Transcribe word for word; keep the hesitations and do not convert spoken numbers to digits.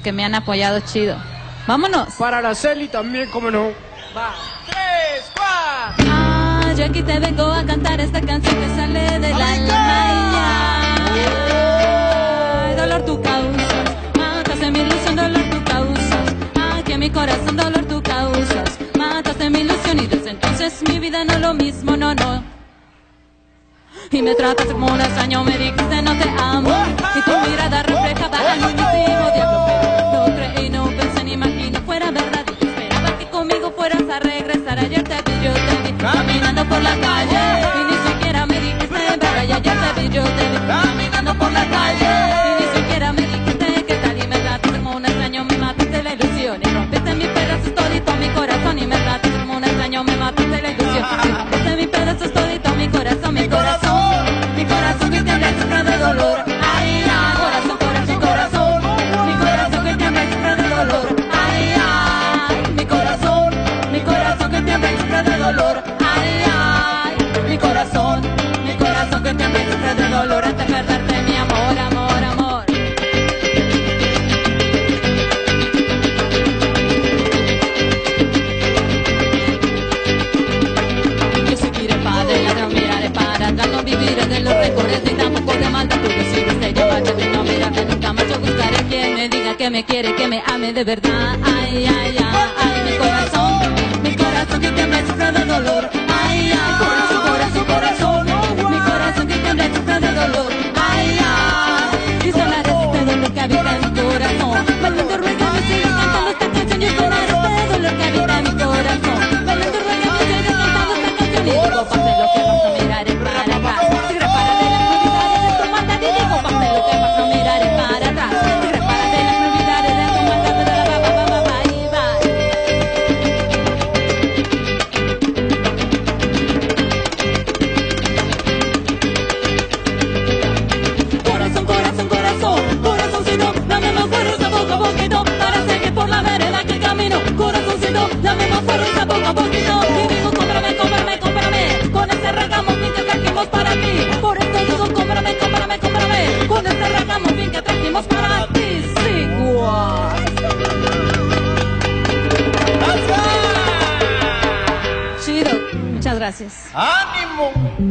que me han apoyado chido. Vámonos. Para Araceli también, cómo no. Va. Tres, cuatro. Ah, yo aquí te vengo a cantar esta canción que sale del alma y ya. Ay, dolor tú causas, mataste mi ilusión, dolor tú causas. Aquí en mi corazón dolor tú causas, mataste mi ilusión y desde entonces mi vida no es lo mismo, no, no. Y me tratas como un extraño, me dijiste no te amo. Y tu mirada reflejaba al mismo diablo, pero no creí, no pensé ni imagino fuera verdad. Y yo esperaba que conmigo fueras a regresar. Ayer te vi, yo te vi caminando por la calle y ni siquiera me dijiste verdad. Y ayer te vi, yo te vi caminando por la calle y ni siquiera me dijiste qué tal. Y me tratas como un extraño, me mataste la ilusión y rompiste mis pedazos todito mi corazón. Y me tratas como un extraño, me mataste la ilusión y rompiste mis pedazos todito mi corazón, mi corazón. Mi corazón que tiembla y sufre de dolor. Ay, ay, corazón, corazón, corazón. Mi corazón que tiembla y sufre de dolor. Ay, ay, mi corazón. Mi corazón que tiembla y sufre de dolor. Ay, ay, mi corazón. Mi corazón que tiembla y sufre de dolor hasta perderte mi amor, amor, amor. Yo seguiré para adelante, no miraré para atrás, no viviré de los recuerdos ni tampoco de maldad. Tú decidiste llevarte de no mirarme nunca más. Yo buscaré quien me diga que me quiere, que me ame de verdad. Ay, ay, ay, ay, mi corazón, mi corazón que tiembla y sufre de dolor. Ay, ay, corazón, corazón, corazón, mi corazón que tiembla y sufre de dolor. Ay, ay, y sonará este dolor que habita en mi corazón. Bailando, ruegame, sigue cantando esta canción y sonará este dolor que habita en mi corazón. Bailando, ruegame, sigue cantando esta canción y digo, pase lo que pasa, miraré para atrás. Sigue para de las novedades de tu maldad y digo, pase lo que pasa, miraré para atrás. Sigue para de las novedades de tu maldad, de la ba ba ba ba ba y bye. Corazón, corazón, corazón, corazoncito, dame más fuerza poco a poquito para seguir por la vereda que camino. Corazoncito, dame más fuerza poco a poquito y digo, cómprame, cómprame, cómprame con ese ragamos bien que trajimos para ti. Por esto digo, cómprame, cómprame, cómprame con ese ragamos bien que trajimos para ti. Sí, guau. Chido, muchas gracias. ¡Ánimo!